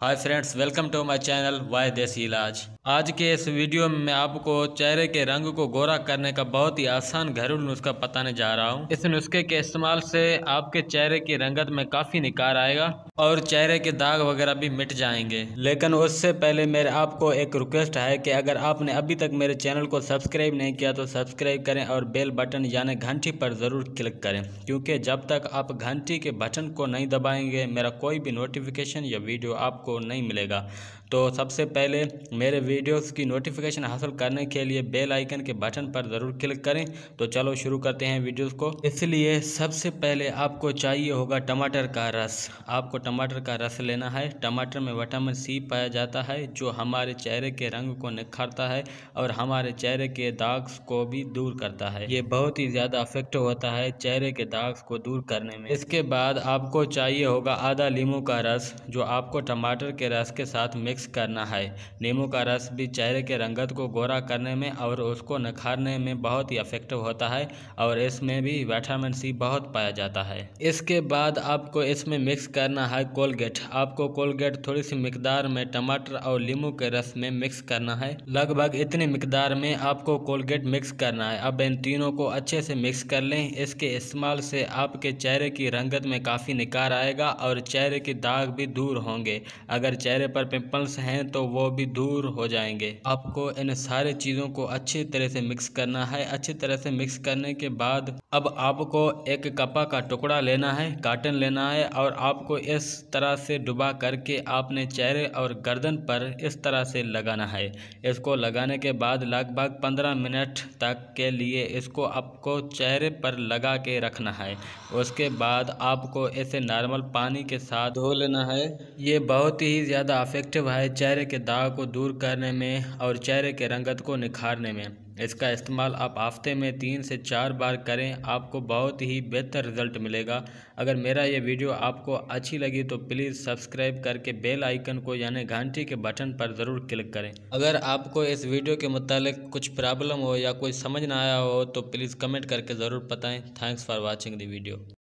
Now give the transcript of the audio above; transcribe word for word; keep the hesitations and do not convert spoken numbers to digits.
Hi friends, welcome to my channel वाय देसी इलाज। आज के इस वीडियो में मैं आपको चेहरे के रंग को गोरा करने का बहुत ही आसान घरेलू नुस्खा बताने जा रहा हूं। इस नुस्खे के इस्तेमाल से आपके चेहरे की रंगत में काफ़ी निखार आएगा और चेहरे के दाग वगैरह भी मिट जाएंगे। लेकिन उससे पहले मेरे आपको एक रिक्वेस्ट है कि अगर आपने अभी तक मेरे चैनल को सब्सक्राइब नहीं किया तो सब्सक्राइब करें और बेल बटन यानी घंटी पर ज़रूर क्लिक करें, क्योंकि जब तक आप घंटी के बटन को नहीं दबाएंगे मेरा कोई भी नोटिफिकेशन या वीडियो आपको नहीं मिलेगा। तो सबसे पहले मेरे वीडियोस की नोटिफिकेशन हासिल करने के लिए बेल आइकन के बटन पर ज़रूर क्लिक करें। तो चलो शुरू करते हैं वीडियोस को। इसलिए सबसे पहले आपको चाहिए होगा टमाटर का रस। आपको टमाटर का रस लेना है। टमाटर में विटामिन सी पाया जाता है जो हमारे चेहरे के रंग को निखारता है और हमारे चेहरे के दाग को भी दूर करता है। ये बहुत ही ज़्यादा इफेक्टिव होता है चेहरे के दाग को दूर करने में। इसके बाद आपको चाहिए होगा आधा नींबू का रस, जो आपको टमाटर के रस के साथ मिक्स करना है। नींबू का रस भी चेहरे के रंगत को गोरा करने में और उसको निखारने में बहुत ही इफेक्टिव होता है और इसमें भी विटामिन सी बहुत पाया जाता है। इसके बाद आपको इसमें मिक्स करना है कोलगेट। आपको कोलगेट थोड़ी सी मिकदार में टमाटर और नींबू के रस में मिक्स करना है। लगभग इतनी मिकदार में आपको कोलगेट मिक्स करना है। अब इन तीनों को अच्छे से मिक्स कर लें। इसके इस्तेमाल से आपके चेहरे की रंगत में काफ़ी निखार आएगा और चेहरे के दाग भी दूर होंगे। अगर चेहरे पर पिंपल्स हैं तो वो भी दूर हो जाएंगे। आपको इन सारे चीज़ों को अच्छी तरह से मिक्स करना है। अच्छी तरह से मिक्स करने के बाद अब आपको एक कपा का टुकड़ा लेना है, कॉटन लेना है और आपको इस तरह से डुबा करके आपने चेहरे और गर्दन पर इस तरह से लगाना है। इसको लगाने के बाद लगभग पंद्रह मिनट तक के लिए इसको आपको चेहरे पर लगा के रखना है। उसके बाद आपको इसे नॉर्मल पानी के साथ धो लेना है। ये बहुत ही ज़्यादा इफेक्टिव है चेहरे के दाग को दूर करने में और चेहरे के रंगत को निखारने में। इसका इस्तेमाल आप हफ्ते में तीन से चार बार करें, आपको बहुत ही बेहतर रिजल्ट मिलेगा। अगर मेरा ये वीडियो आपको अच्छी लगी तो प्लीज़ सब्सक्राइब करके बेल आइकन को यानी घंटी के बटन पर ज़रूर क्लिक करें। अगर आपको इस वीडियो के मुतालिक कुछ प्रॉब्लम हो या कोई समझ ना आया हो तो प्लीज़ कमेंट करके ज़रूर बताएं। Thanks for watching the video.